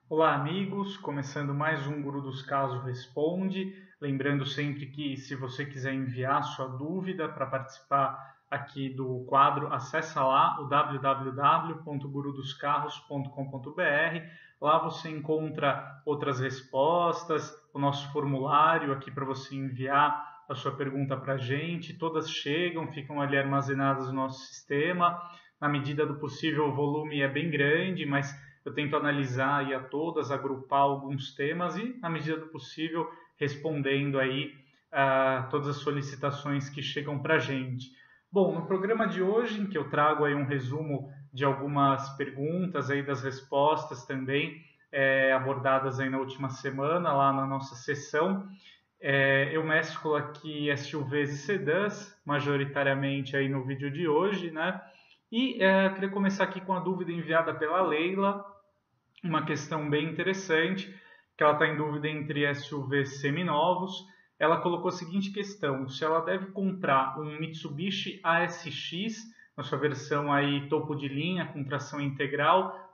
Olá, amigos! Começando mais um Guru dos Casos Responde. Lembrando sempre que, se você quiser enviar sua dúvida para participar aqui do quadro, acessa lá o www.gurudoscarros.com.br. Lá você encontra outras respostas, o nosso formulário aqui para você enviar a sua pergunta para a gente. Todas chegam, ficam ali armazenadas no nosso sistema. Na medida do possível, o volume é bem grande, mas eu tento analisar aí a todas, agrupar alguns temas e, na medida do possível, respondendo aí todas as solicitações que chegam para a gente. Bom, no programa de hoje, em que eu trago aí um resumo de algumas perguntas aí das respostas também abordadas aí na última semana lá na nossa sessão, eu mesclo aqui SUVs e sedãs, majoritariamente aí no vídeo de hoje, né? E queria começar aqui com a dúvida enviada pela Leila, uma questão bem interessante, que ela está em dúvida entre SUVs seminovos. Ela colocou a seguinte questão: se ela deve comprar um Mitsubishi ASX, na sua versão aí topo de linha, com tração integral,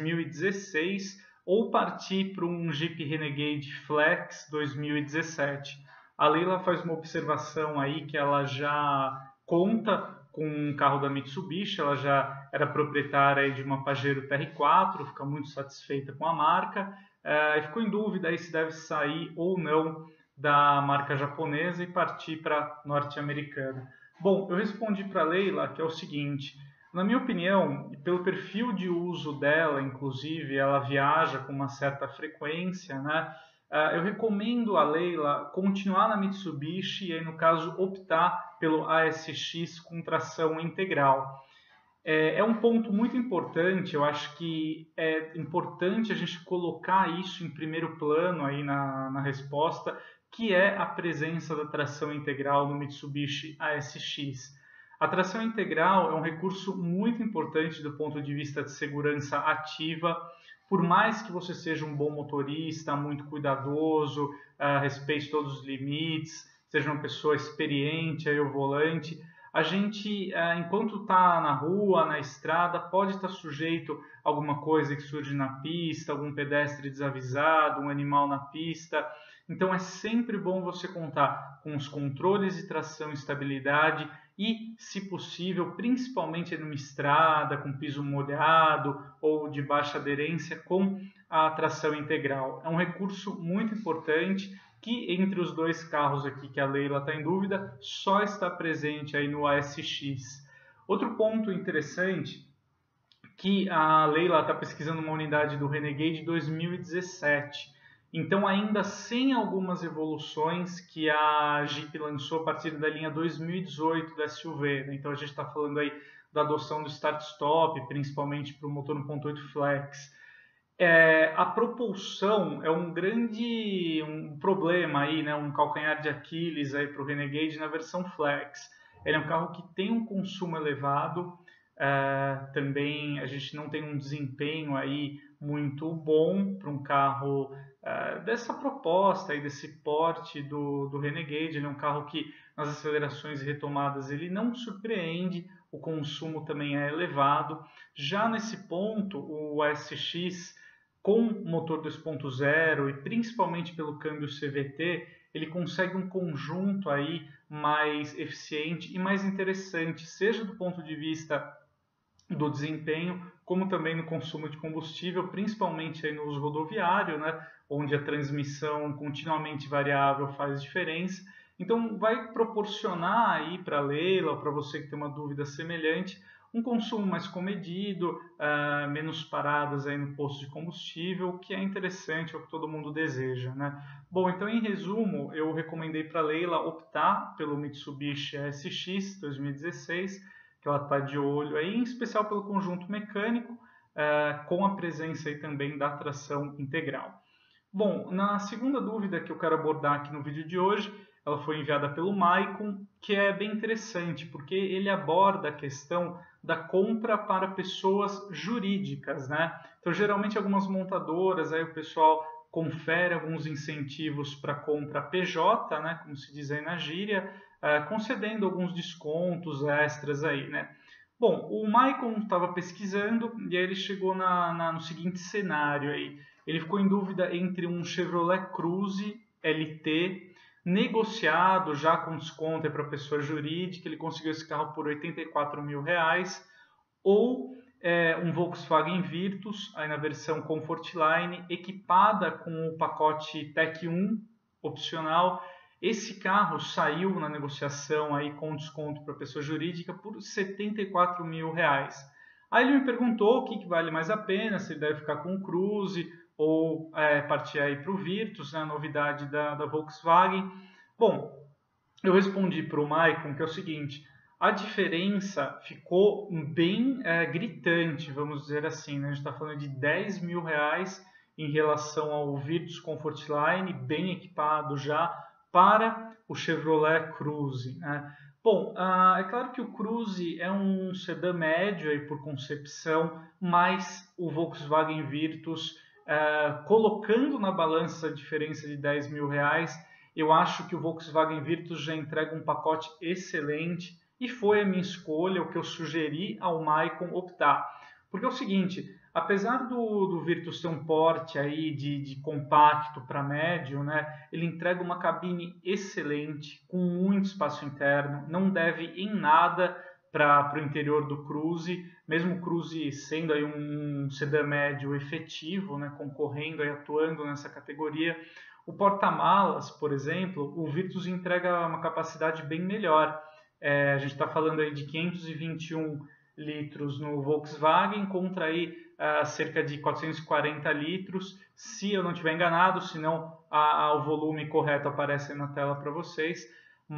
2016, ou partir para um Jeep Renegade Flex 2017. A Leila faz uma observação aí que ela já conta com um carro da Mitsubishi, ela já era proprietária de uma Pajero TR4, fica muito satisfeita com a marca, e ficou em dúvida aí se deve sair ou não da marca japonesa e partir para norte-americana. Bom, eu respondi para a Leila que é o seguinte: na minha opinião, pelo perfil de uso dela, inclusive, ela viaja com uma certa frequência, né? Eu recomendo a Leila continuar na Mitsubishi e, aí, no caso, optar pelo ASX com tração integral. É um ponto muito importante, eu acho que é importante a gente colocar isso em primeiro plano aí na resposta, que é a presença da tração integral no Mitsubishi ASX. A tração integral é um recurso muito importante do ponto de vista de segurança ativa. Por mais que você seja um bom motorista, muito cuidadoso, respeite todos os limites, seja uma pessoa experiente aí ao volante, a gente, enquanto está na rua, na estrada, pode estar sujeito a alguma coisa que surge na pista, algum pedestre desavisado, um animal na pista. Então é sempre bom você contar com os controles de tração e estabilidade e, se possível, principalmente numa estrada com piso molhado ou de baixa aderência, com a tração integral. É um recurso muito importante que, entre os dois carros aqui que a Leila está em dúvida, só está presente aí no ASX. Outro ponto interessante, que a Leila está pesquisando uma unidade do Renegade 2017. Então, ainda sem algumas evoluções que a Jeep lançou a partir da linha 2018 da SUV. Né? Então, a gente está falando aí da adoção do start-stop, principalmente para o motor 1.8 Flex. A propulsão é um problema aí, né? Um calcanhar de Aquiles aí para o Renegade na versão Flex. Ele é um carro que tem um consumo elevado, também a gente não tem um desempenho aí muito bom para um carro dessa proposta e desse porte do Renegade. Ele é um carro que nas acelerações e retomadas ele não surpreende, o consumo também é elevado. Já nesse ponto, o ASX com motor 2.0 e principalmente pelo câmbio CVT, ele consegue um conjunto aí mais eficiente e mais interessante, seja do ponto de vista do desempenho, como também no consumo de combustível, principalmente aí no uso rodoviário, né, onde a transmissão continuamente variável faz diferença. Então, vai proporcionar aí para a Leila, para você que tem uma dúvida semelhante, um consumo mais comedido, menos paradas aí no posto de combustível, o que é interessante, é o que todo mundo deseja, né? Bom, então, em resumo, eu recomendei para a Leila optar pelo Mitsubishi ASX 2016, que ela está de olho aí, em especial pelo conjunto mecânico, com a presença aí também da tração integral. Bom, na segunda dúvida que eu quero abordar aqui no vídeo de hoje, ela foi enviada pelo Maicon, que é bem interessante, porque ele aborda a questão da compra para pessoas jurídicas, né? Então, geralmente, algumas montadoras, aí o pessoal confere alguns incentivos para compra PJ, né? Como se diz aí na gíria, concedendo alguns descontos extras aí, né? Bom, o Maicon estava pesquisando e aí ele chegou no seguinte cenário aí. ele ficou em dúvida entre um Chevrolet Cruze LT, negociado já com desconto para pessoa jurídica, ele conseguiu esse carro por R$ 84 mil, ou um Volkswagen Virtus, aí na versão Comfortline, equipada com o pacote Tech 1 opcional. Esse carro saiu na negociação aí com desconto para pessoa jurídica por R$ 74 mil. Aí ele me perguntou o que vale mais a pena, se ele deve ficar com o Cruze ou partir aí para o Virtus, né, a novidade da Volkswagen. Bom, eu respondi para o Maicon que é o seguinte: a diferença ficou bem gritante, vamos dizer assim, né? A gente está falando de R$ 10 mil em relação ao Virtus Comfortline, bem equipado já, para o Chevrolet Cruze, né? Bom, é claro que o Cruze é um sedã médio aí por concepção, mas o Volkswagen Virtus, colocando na balança a diferença de R$ 10 mil, eu acho que o Volkswagen Virtus já entrega um pacote excelente e foi a minha escolha, o que eu sugeri ao Maicon optar. Porque é o seguinte, apesar do Virtus ter um porte aí de compacto para médio, né, ele entrega uma cabine excelente, com muito espaço interno, não deve em nada para o interior do Cruze, mesmo o Cruze sendo aí um sedã médio efetivo, né, concorrendo e atuando nessa categoria. O porta-malas, por exemplo, o Virtus entrega uma capacidade bem melhor. A gente está falando aí de 521 litros no Volkswagen contra aí cerca de 440 litros, se eu não estiver enganado, senão o volume correto aparece na tela para vocês.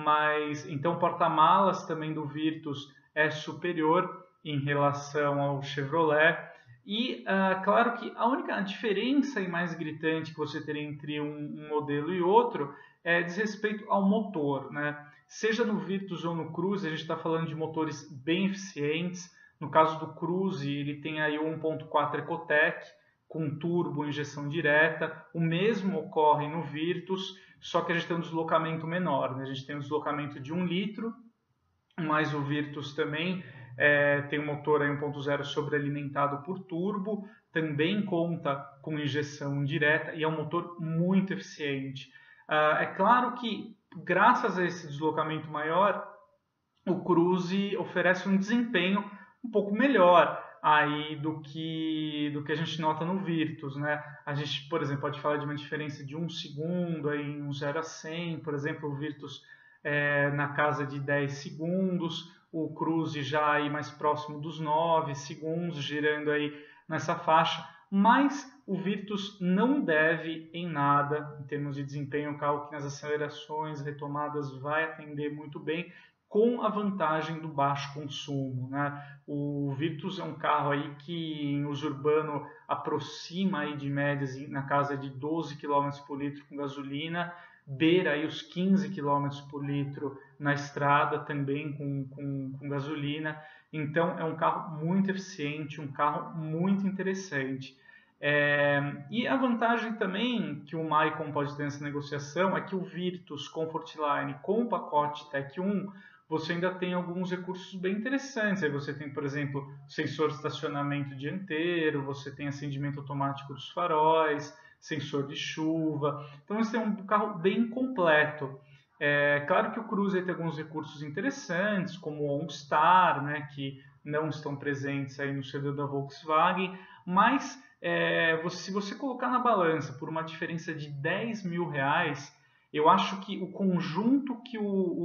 Mas então o porta-malas também do Virtus é superior em relação ao Chevrolet. E claro que a única diferença e mais gritante que você teria entre um modelo e outro diz respeito ao motor, né? Seja no Virtus ou no Cruze, a gente está falando de motores bem eficientes. No caso do Cruze, ele tem aí o 1.4 Ecotec com turbo, injeção direta. O mesmo ocorre no Virtus, só que a gente tem um deslocamento menor, né? A gente tem um deslocamento de 1 litro, mas o Virtus também tem um motor 1.0 sobrealimentado por turbo, também conta com injeção direta e é um motor muito eficiente. É claro que, graças a esse deslocamento maior, o Cruze oferece um desempenho um pouco melhor aí do que a gente nota no Virtus, né? A gente, por exemplo, pode falar de uma diferença de 1 segundo aí em um 0 a 100, por exemplo, o Virtus na casa de 10 segundos, o Cruze já aí mais próximo dos 9 segundos, girando aí nessa faixa, mas o Virtus não deve em nada, em termos de desempenho, um carro que nas acelerações, retomadas vai atender muito bem, com a vantagem do baixo consumo, né? O Virtus é um carro aí que em uso urbano aproxima aí de médias na casa de 12 km por litro com gasolina, beira aí os 15 km por litro na estrada também com gasolina. Então é um carro muito eficiente, um carro muito interessante. E a vantagem também que o Maicon pode ter nessa negociação é que o Virtus Comfortline com o pacote Tech 1 você ainda tem alguns recursos bem interessantes. Aí você tem, por exemplo, sensor de estacionamento dianteiro, você tem acendimento automático dos faróis, sensor de chuva. Então você tem um carro bem completo. Claro que o Cruze tem alguns recursos interessantes, como o OnStar, né, que não estão presentes aí no sedã da Volkswagen, mas se você colocar na balança por uma diferença de R$ 10 mil, eu acho que o conjunto que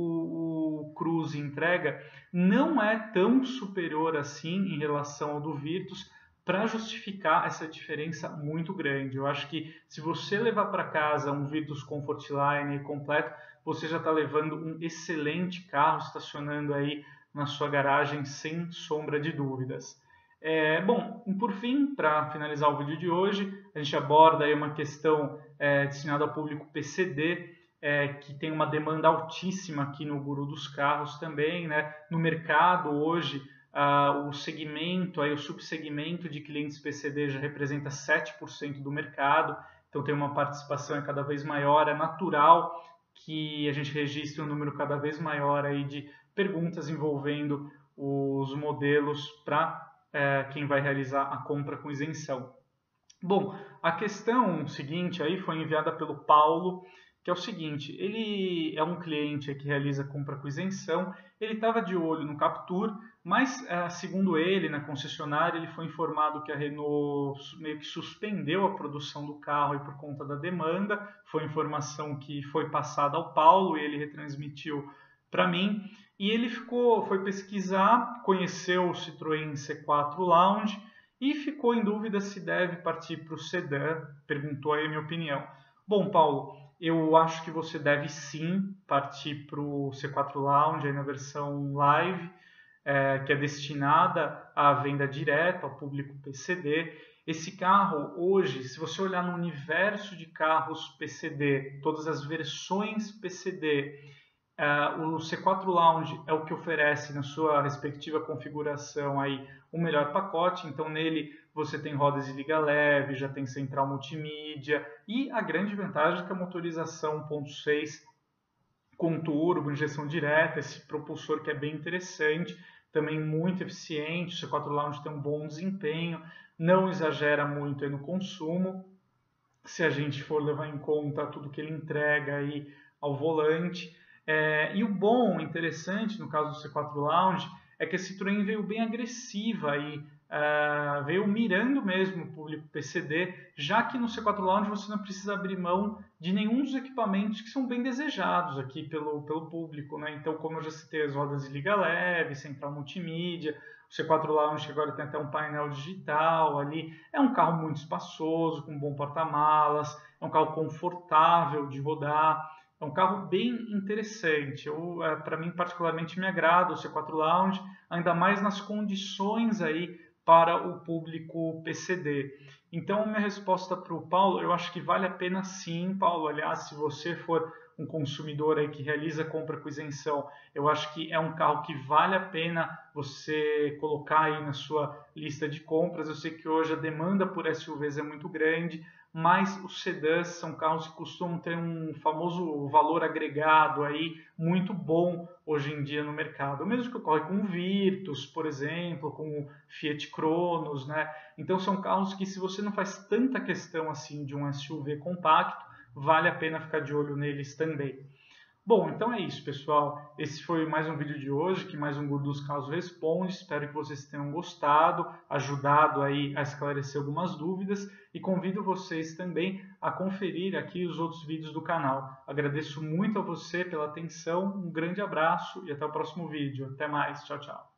o Cruze entrega não é tão superior assim em relação ao do Virtus para justificar essa diferença muito grande. Eu acho que se você levar para casa um Virtus Comfortline completo, você já está levando um excelente carro estacionando aí na sua garagem sem sombra de dúvidas. Bom, por fim, para finalizar o vídeo de hoje, a gente aborda aí uma questão destinada ao público PCD, que tem uma demanda altíssima aqui no Guru dos Carros também, né? No mercado hoje, o segmento, aí, o subsegmento de clientes PCD já representa 7% do mercado, então tem uma participação cada vez maior. É natural que a gente registre um número cada vez maior aí de perguntas envolvendo os modelos para quem vai realizar a compra com isenção. Bom, a questão seguinte aí foi enviada pelo Paulo, que é o seguinte: ele é um cliente que realiza compra com isenção, ele estava de olho no Captur, mas segundo ele, na concessionária, ele foi informado que a Renault meio que suspendeu a produção do carro por conta da demanda. Foi informação que foi passada ao Paulo e ele retransmitiu para mim. E ele foi pesquisar, conheceu o Citroën C4 Lounge e ficou em dúvida se deve partir para o sedã. Perguntou aí a minha opinião. Bom, Paulo, eu acho que você deve sim partir para o C4 Lounge aí na versão live, que é destinada à venda direta ao público PCD. Esse carro hoje, se você olhar no universo de carros PCD, todas as versões PCD, o C4 Lounge é o que oferece na sua respectiva configuração aí o melhor pacote. Então nele você tem rodas de liga leve, já tem central multimídia e a grande vantagem é que a motorização 1.6 com turbo, injeção direta, esse propulsor que é bem interessante, também muito eficiente. O C4 Lounge tem um bom desempenho, não exagera muito aí no consumo, se a gente for levar em conta tudo que ele entrega aí ao volante. E o bom, interessante no caso do C4 Lounge, é que a Citroën veio bem agressiva aí, veio mirando mesmo o público PCD, já que no C4 Lounge você não precisa abrir mão de nenhum dos equipamentos que são bem desejados aqui pelo público, né? Então, como eu já citei, as rodas de liga leve, central multimídia, o C4 Lounge agora tem até um painel digital ali, é um carro muito espaçoso, com um bom porta-malas, é um carro confortável de rodar, é um carro bem interessante. Para mim, particularmente, me agrada o C4 Lounge, ainda mais nas condições aí para o público PCD. Então, minha resposta para o Paulo, eu acho que vale a pena sim, Paulo. Aliás, se você for um consumidor aí que realiza compra com isenção, eu acho que é um carro que vale a pena você colocar aí na sua lista de compras. Eu sei que hoje a demanda por SUVs é muito grande, mas os sedãs são carros que costumam ter um famoso valor agregado aí muito bom hoje em dia no mercado. O mesmo que ocorre com o Virtus, por exemplo, com o Fiat Cronos, né? Então são carros que, se você não faz tanta questão assim de um SUV compacto, vale a pena ficar de olho neles também. Bom, então é isso, pessoal. Esse foi mais um vídeo de hoje, que mais um Guru dos Carros responde. Espero que vocês tenham gostado, ajudado aí a esclarecer algumas dúvidas e convido vocês também a conferir aqui os outros vídeos do canal. Agradeço muito a você pela atenção, um grande abraço e até o próximo vídeo. Até mais, tchau, tchau.